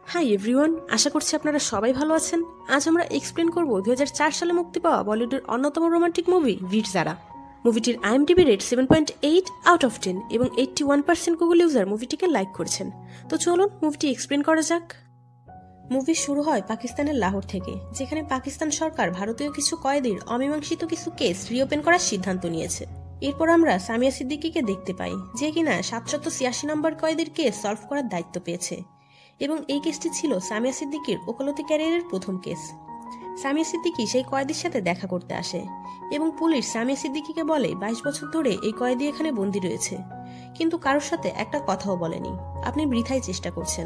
Hi everyone, আশা করছি আপনারা সবাই ভালো আছেন। আজ আমরা এক্সপ্লেন করব 2004 সালে মুক্তি পাওয়া বলিউডের অন্যতম রোমান্টিক মুভি ভীর জারা। মুভিটির IMDb রেট 7.8 আউট অফ 10 এবং 81% গুগল ইউজার মুভিটিকে লাইক করেছেন। তো চলুন মুভিটি এক্সপ্লেন করা যাক। মুভি শুরু হয় পাকিস্তানের লাহোর থেকে, যেখানে পাকিস্তান সরকার ভারতীয় কিছু কয়েদির অমীমাংসিত কিছু কেস রিওপেন করার সিদ্ধান্ত নিয়েছে। এরপর আমরা সামিয়া সিদ্দিকীকে দেখতে পাই, যে কিনা 786 নম্বর কয়েদির কেস সলভ করার দায়িত্ব পেয়েছে এবং এই কেসটি ছিল সামিয়া সিদ্দিকীর ওকালতি ক্যারিয়ারের প্রথম কেস। সামিয়া সিদ্দিকী সেই কয়েদির সাথে দেখা করতে আসে এবং পুলিশ সামিয়া সিদ্দিকীকে বলে 22 বছর ধরে এই কয়েদি এখানে বন্দী রয়েছে, কিন্তু কারোর সাথে একটা কথাও বলেনি, আপনি বৃথাই চেষ্টা করছেন।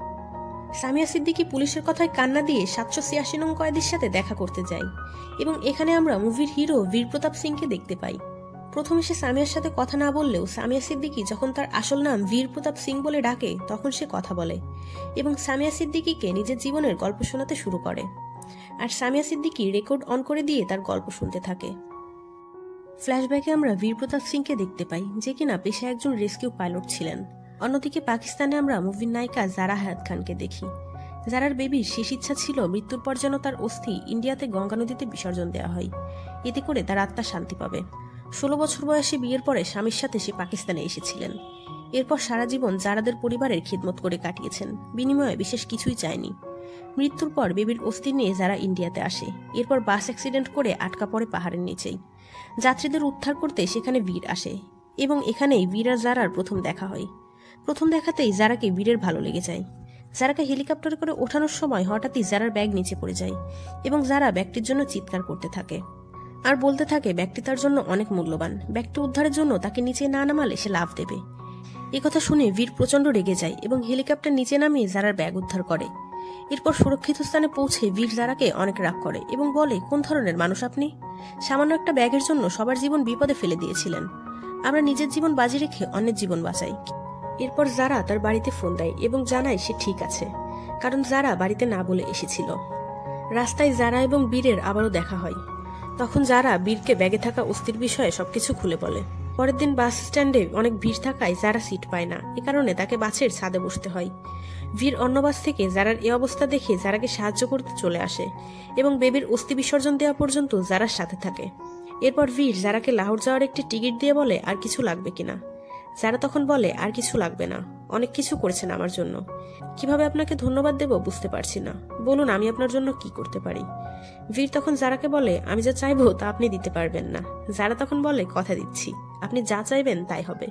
সামিয়া সিদ্দিকী পুলিশের কথায় কান্না দিয়ে 786 নং কয়েদির সাথে দেখা করতে যায় এবং এখানে আমরা মুভির হিরো বীর প্রতাপ সিংকে দেখতে পাই। প্রথমে সে সামিয়ার সাথে কথা না বললেও সামিয়া সিদ্দিকী যখন তার আসল নাম বীর প্রতাপ সিং বলে ডাকে তখন সে কথা বলে এবং সামিয়া সিদ্দিকীকে নিজের জীবনের গল্প শোনাতে শুরু করে। আর সামিয়া সিদ্দিকী রেকর্ড অন করে দিয়ে তার গল্প শুনতে থাকে। ফ্ল্যাশব্যাকে আমরা বীর প্রতাপ সিংকে দেখতে পাই, যে কিনা পেশায় একজন রেস্কিউ পাইলট ছিলেন। অন্যদিকে পাকিস্তানে আমরা মুভির নায়িকা জারা হায়াত খানকে দেখি। জারার বেবির শেষ ইচ্ছা ছিল মৃত্যুর পর যেন তার অস্থি ইন্ডিয়াতে গঙ্গা নদীতে বিসর্জন দেওয়া হয়, এতে করে তার আত্মা শান্তি পাবে। 16 বছর বয়সে বিয়ের পরে স্বামীর সাথে সে পাকিস্তানে এসেছিলেন। এরপর সারা জীবন জারাদের পরিবারের খিদমত করে কাটিয়েছেন, বিনিময়ে বিশেষ কিছুই চায়নি। মৃত্যুর পর বেবির অস্থি নিয়ে যারা ইন্ডিয়াতে আসে। এরপর বাস অ্যাক্সিডেন্ট করে আটকা পড়ে পাহাড়ের নিচেই। যাত্রীদের উদ্ধার করতে সেখানে বীর আসে এবং এখানেই বীর আর জারার প্রথম দেখা হয়। প্রথম দেখাতেই জারাকে বীরের ভালো লেগে যায়। জারাকে হেলিকপ্টারে করে ওঠানোর সময় হঠাৎই জারার ব্যাগ নিচে পড়ে যায় এবং জারা ব্যাগটির জন্য চিৎকার করতে থাকে আর বলতে থাকে ব্যাগটি তার জন্য অনেক মূল্যবান, ব্যাগটি উদ্ধারের জন্য তাকে নিচে না নামালে সে লাফ দেবে। একথা শুনে বীর প্রচন্ড রেগে যায় এবং হেলিকপ্টার নিচে নামিয়ে জারার ব্যাগ উদ্ধার করে। এরপর সুরক্ষিত স্থানে পৌঁছে বীর জারাকে অনেক রাগ করে এবং বলে, কোন ধরনের মানুষ আপনি? সামান্য একটা ব্যাগের জন্য সবার জীবন বিপদে ফেলে দিয়েছিলেন। আমরা নিজের জীবন বাজি রেখে অন্যের জীবন বাঁচাই। এরপর জারা তার বাড়িতে ফোন দেয় এবং জানায় সে ঠিক আছে, কারণ জারা বাড়িতে না বলে এসেছিল। রাস্তায় জারা এবং বীরের আবারও দেখা হয়। তখন জারা বীরকে ব্যাগে থাকা অস্থির বিষয়ে সবকিছু খুলে বলে। পরের দিন বাস স্ট্যান্ডে অনেক ভিড় থাকায় জারা সিট পায় না, এ কারণে তাকে বাসের ছাদে বসতে হয়। বীর অন্য বাস থেকে জারার এই অবস্থা দেখে জারাকে সাহায্য করতে চলে আসে এবং বেবির অস্থি বিসর্জন দেওয়া পর্যন্ত জারার সাথে থাকে। এরপর বীর জারাকে লাহোর যাওয়ার একটি টিকিট দিয়ে বলে আর কিছু লাগবে কিনা। জারা তখন বলে আর কিছু লাগবে না, অনেক কিছু করেছেন আমার জন্য, কিভাবে আপনাকে ধন্যবাদ দেব বুঝতে পারছি না, বলুন আমি আপনার জন্য কি করতে পারি। বীর তখন জারাকে বলে, আমি যা চাইবো তা আপনি দিতে পারবেন না। জারা তখন বলে, কথা দিচ্ছি, আপনি যা চাইবেন তাই হবে।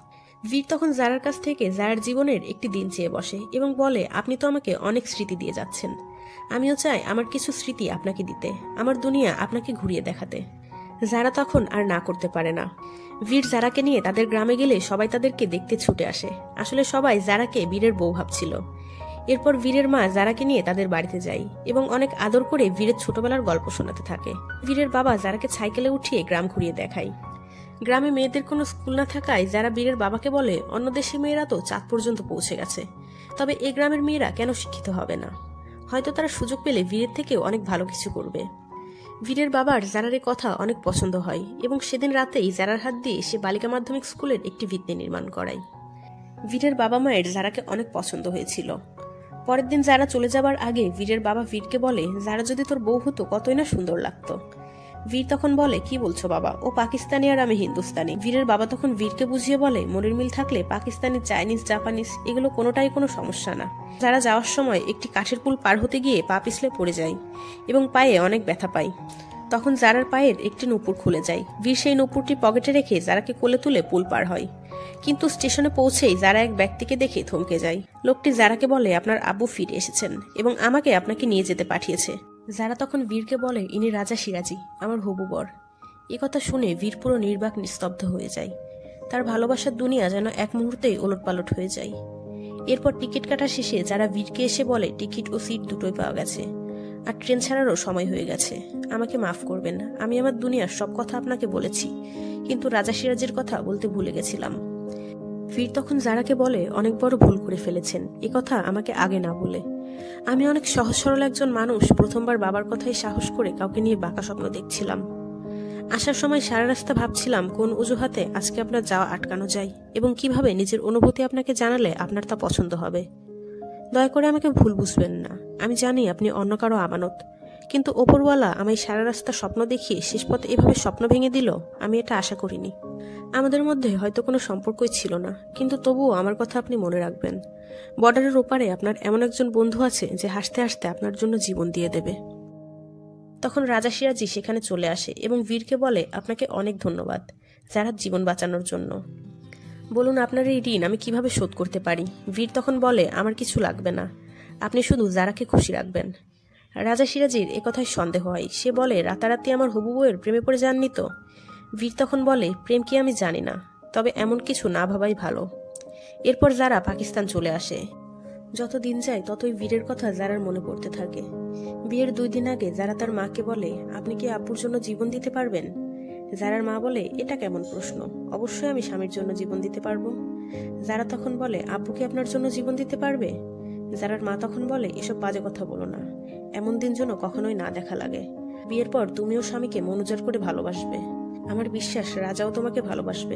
বীর তখন জারার কাছ থেকে জারার জীবনের একটি দিন চেয়ে বসে এবং বলে, আপনি তো আমাকে অনেক স্মৃতি দিয়ে যাচ্ছেন, আমিও চাই আমার কিছু স্মৃতি আপনাকে দিতে, আমার দুনিয়া আপনাকে ঘুরিয়ে দেখাতে। জারা তখন আর না করতে পারে না। বীর জারাকে নিয়ে তাদের গ্রামে গেলে সবাই তাদেরকে দেখতে ছুটে আসে। আসলে সবাই জারাকে বীরের বউ ভাবছিল। এরপর বীরের মা জারাকে নিয়ে তাদের বাড়িতে যায় এবং অনেক আদর করে বীরের ছোটবেলার গল্প শোনাতে থাকে। বীরের বাবা জারাকে সাইকেলে উঠিয়ে গ্রাম ঘুরিয়ে দেখায়। গ্রামে মেয়েদের কোনো স্কুল না থাকায় যারা বীরের বাবাকে বলে, অন্য দেশের মেয়েরা তো চাঁদ পর্যন্ত পৌঁছে গেছে, তবে এই গ্রামের মেয়েরা কেন শিক্ষিত হবে না? হয়তো তারা সুযোগ পেলে বীরের থেকেও অনেক ভালো কিছু করবে। বীরের বাবার জারার কথা অনেক পছন্দ হয় এবং সেদিন রাতেই জারার হাত দিয়ে সে বালিকা মাধ্যমিক স্কুলের একটি ভিত্তি নির্মাণ করায়। বীরের বাবা মায়ের জারাকে অনেক পছন্দ হয়েছিল। পরের দিন জারা চলে যাবার আগে বীরের বাবা বীরকে বলে, জারা যদি তোর বউ হতো কতই না সুন্দর লাগতো। বীর তখন বলে, কি বলছো বাবা, ও পাকিস্তানি আর আমি হিন্দুস্তানি। বীরের বাবা তখন বীরকে বুঝিয়ে বলে, মনের মিল থাকলে পাকিস্তানি, চাইনিজ, জাপানিজ এগুলো কোনোটাই কোনো সমস্যা না। যারা যাওয়ার সময় একটি কাঠের পুল পার হতে গিয়ে পা পিছলে পড়ে যায় এবং পায়ে অনেক ব্যথা পায়। তখন জারার পায়ের একটি নূপুর খুলে যায়। বীর সেই নূপুরটি পকেটে রেখে জারাকে কোলে তুলে পুল পার হয়, কিন্তু স্টেশনে পৌঁছেই জারা এক ব্যক্তিকে দেখে থমকে যায়। লোকটি জারাকে বলে, আপনার আব্বু ফিরে এসেছেন এবং আমাকে আপনাকে নিয়ে যেতে পাঠিয়েছে। জারা তখন বীরকে বলে, ইনি রাজা সিরাজি, আমার হবু বর। কথা শুনে বীর পুরো নির্বাক নিস্তব্ধ হয়ে যায়। তার ভালোবাসার দুনিয়া যেন এক মুহূর্তেই ওলটপালট হয়ে যায়। এরপর টিকিট কাটা শেষে যারা বীরকে এসে বলে, টিকিট ও সিট দুটোই পাওয়া গেছে আর ট্রেন ছাড়ারও সময় হয়ে গেছে, আমাকে মাফ করবেন, আমি আমার দুনিয়ার সব কথা আপনাকে বলেছি, কিন্তু রাজা সিরাজের কথা বলতে ভুলে গেছিলাম। বীর তখন জারাকে বলে, অনেক বড় ভুল করে ফেলেছেন, কথা আমাকে আগে না বলে। আমি অনেক সহজ সরল একজন মানুষ, প্রথমবার বাবার কথাই সাহস করে কাউকে নিয়ে বাঁকা স্বপ্ন দেখছিলাম। আসার সময় সারা রাস্তা ভাবছিলাম কোন অজুহাতে আজকে আপনার যাওয়া আটকানো যায় এবং কিভাবে নিজের অনুভূতি আপনাকে জানালে আপনার তা পছন্দ হবে। দয়া করে আমাকে ভুল বুঝবেন না, আমি জানি আপনি অন্য কারো আমানত, কিন্তু ওপরওয়ালা আমায় সারা রাস্তা স্বপ্ন দেখিয়ে শেষ পথে এভাবে স্বপ্ন ভেঙে দিল, আমি এটা আশা করিনি। আমাদের মধ্যে হয়তো কোনো সম্পর্কই ছিল না, কিন্তু তবুও আমার কথা আপনি মনে রাখবেন। বর্ডারের ওপারে আপনার এমন একজন বন্ধু আছে যে হাসতে হাসতে আপনার জন্য জীবন দিয়ে দেবে। তখন রাজা সিরাজি সেখানে চলে আসে এবং বীরকে বলে, আপনাকে অনেক ধন্যবাদ যারা জীবন বাঁচানোর জন্য। বলুন আপনার এই ঋণ আমি কিভাবে শোধ করতে পারি। বীর তখন বলে, আমার কিছু লাগবে না, আপনি শুধু জারাকে খুশি রাখবেন। রাজা সিরাজির একথায় সন্দেহ হয়, সে বলে, রাতারাতি আমার হবু বউয়ের প্রেমে পড়ে যাননি তো? বীর তখন বলে, প্রেম কি আমি জানি না, তবে এমন কিছু না ভাবাই ভালো। এরপর জারা পাকিস্তান চলে আসে। যত দিন যায় ততই বীরের কথা জারার মনে পড়তে থাকে। বিয়ের 2 দিন আগে জারা তার মাকে বলে, আপনি কি আব্বুর জন্য জীবন দিতে পারবেন? জারার মা বলে, এটা কেমন প্রশ্ন, অবশ্যই আমি স্বামীর জন্য জীবন দিতে পারবো। জারা তখন বলে, আব্বু কি আপনার জন্য জীবন দিতে পারবে? জারার মা তখন বলে, এসব বাজে কথা বলো না, এমন দিন যেন কখনোই না দেখা লাগে। বিয়ের পর তুমিও স্বামীকে মন উজাড় করে ভালোবাসবে, আমার বিশ্বাস রাজাও তোমাকে ভালোবাসবে।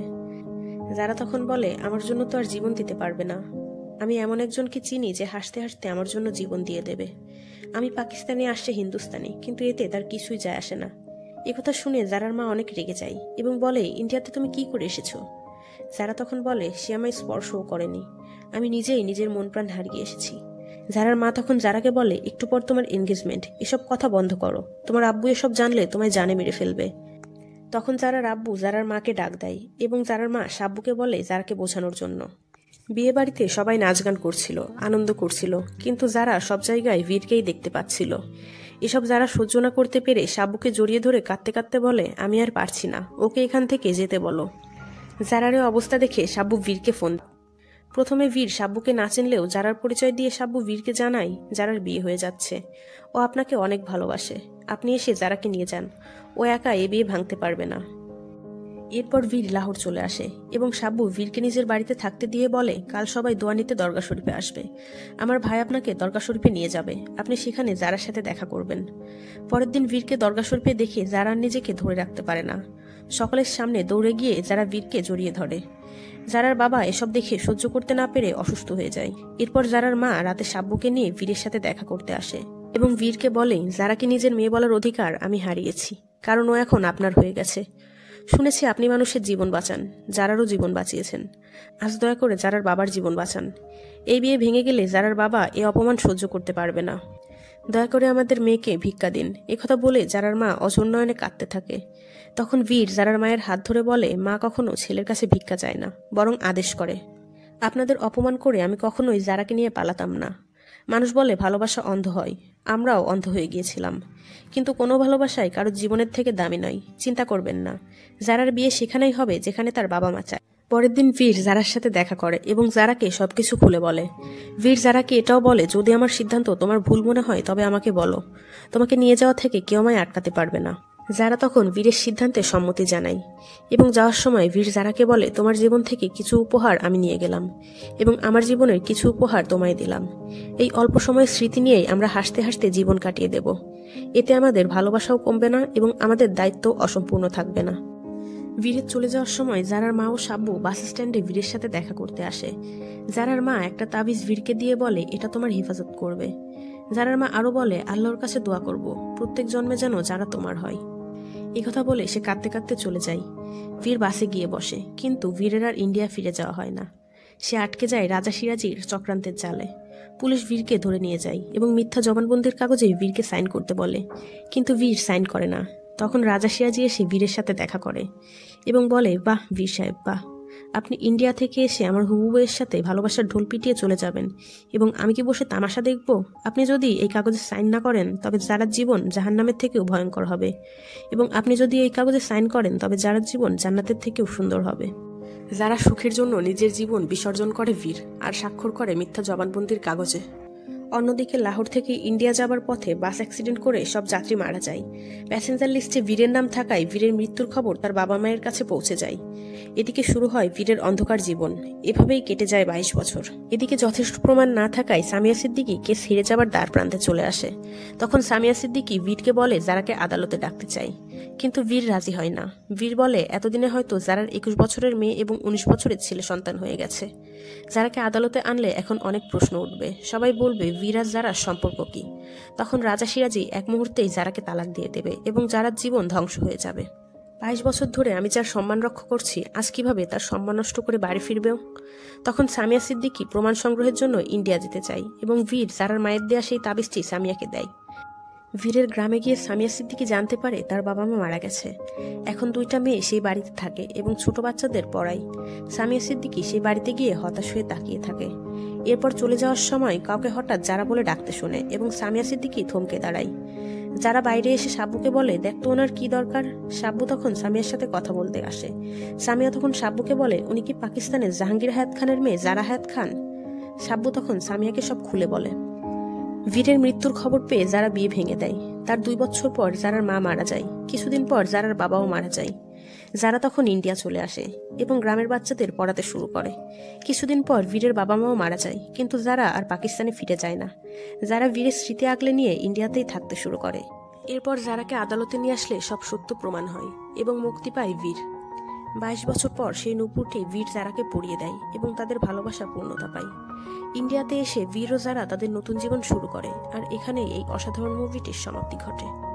জারা তখন বলে, আমার জন্য তো আর জীবন দিতে পারবে না, আমি এমন একজনকে চিনি যে হাসতে হাসতে আমার জন্য জীবন দিয়ে দেবে। আমি পাকিস্তানি আসছে হিন্দুস্তানি, কিন্তু এতে তার কিছুই যায় আসে না। একথা শুনে জারার মা অনেক রেগে যায় এবং বলে, ইন্ডিয়াতে তুমি কি করে এসেছো? জারা তখন বলে, সে আমায় স্পর্শও করেনি, আমি নিজেই নিজের মন প্রাণ হারিয়ে এসেছি। জারার মা তখন জারাকে বলে, একটু পর তোমার এনগেজমেন্ট, এসব কথা বন্ধ করো, তোমার আব্বু এসব জানলে তোমায় জানে মেরে ফেলবে। তখন জারার আব্বু জারার মাকে ডাক দেয় এবং জারার মা সাব্বুকে বলে জারাকে বোঝানোর জন্য। বিয়ে বাড়িতে সবাই নাচ গান করছিল, আনন্দ করছিল, কিন্তু জারা সব জায়গায় বীরকেই দেখতে পাচ্ছিল। এসব যারা সহ্য না করতে পেরে সাব্বুকে জড়িয়ে ধরে কাঁদতে কাঁদতে বলে, আমি আর পারছি না, ওকে এখান থেকে যেতে বলো। জারার অবস্থা দেখে সাব্বু বীরকে ফোন। প্রথমে বীর সাব্বুকে না চিনলেও জারার পরিচয় দিয়ে সাব্বু বীরকে জানায় জারার বিয়ে হয়ে যাচ্ছে, ও আপনাকে অনেক ভালোবাসে, আপনি এসে জারাকে নিয়ে যান, ও একা এ বিয়ে ভাঙতে পারবে না। এরপর বীর লাহোর চলে আসে এবং সাব্বু বীরকে নিজের বাড়িতে থাকতে দিয়ে বলে, কাল সবাই দোয়া নিতে দরগা শরীফে আসবে, আমার ভাই আপনাকে দরগা শরীফে নিয়ে যাবে, আপনি সেখানে জারার সাথে দেখা করবেন। পরের দিন বীরকে দরগা শরীফে দেখে জারা নিজেকে ধরে রাখতে পারে না, সকলের সামনে দৌড়ে গিয়ে যারা বীরকে জড়িয়ে ধরে। জারার বাবা এসব দেখে সহ্য করতে না পেরে অসুস্থ হয়ে যায়। এরপর জারার মা রাতে সাব্বুকে নিয়ে বীরের সাথে দেখা করতে আসে এবং বীরকে বলে, জারাকে নিজের মেয়ে বলার অধিকার আমি হারিয়েছি, কারণ ও এখন আপনার হয়ে গেছে। শুনেছি আপনি মানুষের জীবন বাঁচান, জারারও জীবন বাঁচিয়েছেন, আজ দয়া করে জারার বাবার জীবন বাঁচান। এই বিয়ে ভেঙে গেলে জারার বাবা এ অপমান সহ্য করতে পারবে না, দয়া করে আমাদের মেয়েকে ভিক্ষা দিন। একথা বলে জারার মা অজন্নয়নে কাঁদতে থাকে। তখন বীর জারার মায়ের হাত ধরে বলে, মা কখনো ছেলের কাছে ভিক্ষা চায় না, বরং আদেশ করে, আপনাদের অপমান করে আমি কখনোই জারাকে নিয়ে পালাতাম না। মানুষ বলে ভালোবাসা অন্ধ হয়, আমরাও অন্ধ হয়ে গিয়েছিলাম, কিন্তু কোনো ভালোবাসাই কারো জীবনের থেকে দামি নয়, চিন্তা করবেন না, জারার বিয়ে সেখানেই হবে যেখানে তার বাবা মা চায়। পরের দিন বীর জারার সাথে দেখা করে এবং জারাকে সবকিছু খুলে বলে। বীর জারাকে এটাও বলে, যদি আমার সিদ্ধান্ত তোমার ভুল মনে হয় তবে আমাকে বলো, তোমাকে নিয়ে যাওয়া থেকে কেউ আমায় আটকাতে পারবে না। জারা তখন বীরের সিদ্ধান্তে সম্মতি জানায় এবং যাওয়ার সময় বীর জারাকে বলে, তোমার জীবন থেকে কিছু উপহার আমি নিয়ে গেলাম এবং আমার জীবনের কিছু উপহার তোমায় দিলাম, এই অল্প সময়ের স্মৃতি নিয়েই আমরা হাসতে হাসতে জীবন কাটিয়ে দেব, এতে আমাদের ভালোবাসাও কমবে না এবং আমাদের দায়িত্ব অসম্পূর্ণ থাকবে না। বীরের চলে যাওয়ার সময় জারার মা ও সাব্বু বাস স্ট্যান্ডে বীরের সাথে দেখা করতে আসে। জারার মা একটা তাবিজ বীরকে দিয়ে বলে, এটা তোমার হেফাজত করবে। জারার মা আরো বলে, আল্লাহর কাছে দোয়া করব প্রত্যেক জন্মে যেন জারা তোমার হয়। এই কথা বলে সে কাঁদতে কাঁদতে চলে যায়। বীর বাসে গিয়ে বসে, কিন্তু বীরের আর ইন্ডিয়া ফিরে যাওয়া হয় না। সে আটকে যায় রাজা সিরাজির চক্রান্তের জালে। পুলিশ বীরকে ধরে নিয়ে যায় এবং মিথ্যা জবানবন্দির কাগজে বীরকে সাইন করতে বলে, কিন্তু বীর সাইন করে না। তখন রাজা সিরাজি এসে বীরের সাথে দেখা করে এবং বলে, বাহ বীর সাহেব, বাহ, আপনি ইন্ডিয়া থেকে এসে আমার হুবু বউয়ের সাথে ভালোবাসার ঢোল পিটিয়ে চলে যাবেন এবং আমি কি বসে তামাশা দেখব? আপনি যদি এই কাগজে সাইন না করেন তবে জারার জীবন জাহান্নামের থেকেও ভয়ঙ্কর হবে এবং আপনি যদি এই কাগজে সাইন করেন তবে জারার জীবন জান্নাতের থেকেও সুন্দর হবে। যারা সুখের জন্য নিজের জীবন বিসর্জন করে বীর আর স্বাক্ষর করে মিথ্যা জবানবন্দির কাগজে। অন্যদিকে লাহোর থেকে ইন্ডিয়া যাবার পথে বাস অ্যাক্সিডেন্ট করে সব যাত্রী মারা যায়। প্যাসেঞ্জার লিস্টে বীরের নাম থাকায় বীরের মৃত্যুর খবর তার বাবা মায়ের কাছে পৌঁছে যায়। এদিকে শুরু হয় বীরের অন্ধকার জীবন। এভাবেই কেটে যায় 22 বছর। এদিকে যথেষ্ট প্রমাণ না থাকায় সামিয়া সিদ্দিকী কেস হেরে যাবার দ্বার প্রান্তে চলে আসে। তখন সামিয়া সিদ্দিকী বীরকে বলে জারাকে আদালতে ডাকতে চাই। কিন্তু বীর রাজি হয় না। বীর বলে এতদিনে হয়তো জারার 21 বছরের মেয়ে এবং 19 বছরের ছেলে সন্তান হয়ে গেছে। জারাকে আদালতে আনলে এখন অনেক প্রশ্ন উঠবে। সবাই বলবে বীর আর জারার সম্পর্ক কি। তখন রাজা সিরাজি এক মুহূর্তেই জারাকে তালাক দিয়ে দেবে এবং জারার জীবন ধ্বংস হয়ে যাবে। 22 বছর ধরে আমি যার সম্মান রক্ষা করছি, আজ কিভাবে তার সম্মান নষ্ট করে বাড়ি ফিরবেও? তখন সামিয়া সিদ্দিকী প্রমাণ সংগ্রহের জন্য ইন্ডিয়া যেতে চায় এবং বীর জারার মায়ের দেয়া সেই তাবিজটি সামিয়াকে দেয়। বীরের গ্রামে গিয়ে সামিয়া সিদ্দিকী জানতে পারে তার বাবা মা মারা গেছে। এখন 2টা মেয়ে সেই বাড়িতে থাকে এবং ছোট বাচ্চাদের পড়ায়। সামিয়া সিদ্দিকী সেই বাড়িতে গিয়ে হতাশ হয়ে তাকিয়ে থাকে। এরপর চলে যাওয়ার সময় কাউকে হঠাৎ যারা বলে ডাকতে শোনে এবং সামিয়া সিদ্দিকী থমকে দাঁড়ায়। যারা বাইরে এসে সাব্বুকে বলে, দেখতো ওনার কি দরকার। সাব্বু তখন সামিয়ার সাথে কথা বলতে আসে। সামিয়া তখন সাব্বুকে বলে, উনি কি পাকিস্তানের জাহাঙ্গীর হায়াত খানের মেয়ে জারা হায়াত খান? সাব্বু তখন সামিয়াকে সব খুলে বলে। বীরের মৃত্যুর খবর পেয়ে যারা বিয়ে ভেঙে দেয়। তার 2 বছর পর জারার মা মারা যায়। কিছুদিন পর জারার বাবাও মারা যায়। যারা তখন ইন্ডিয়া চলে আসে এবং গ্রামের বাচ্চাদের পড়াতে শুরু করে। কিছুদিন পর বীরের বাবা মাও মারা যায়, কিন্তু যারা আর পাকিস্তানে ফিরে যায় না। যারা বীরের স্মৃতি আগলে নিয়ে ইন্ডিয়াতেই থাকতে শুরু করে। এরপর যারাকে আদালতে নিয়ে আসলে সব সত্য প্রমাণ হয় এবং মুক্তি পায় বীর। 22 বছর পর সেই নূপুরটি বীর জারাকে পরিয়ে দেয় এবং তাদের ভালোবাসা পূর্ণতা পায়। ইন্ডিয়াতে এসে বীর ও জারা তাদের নতুন জীবন শুরু করে, আর এখানেই এই অসাধারণ মুভিটির সমাপ্তি ঘটে।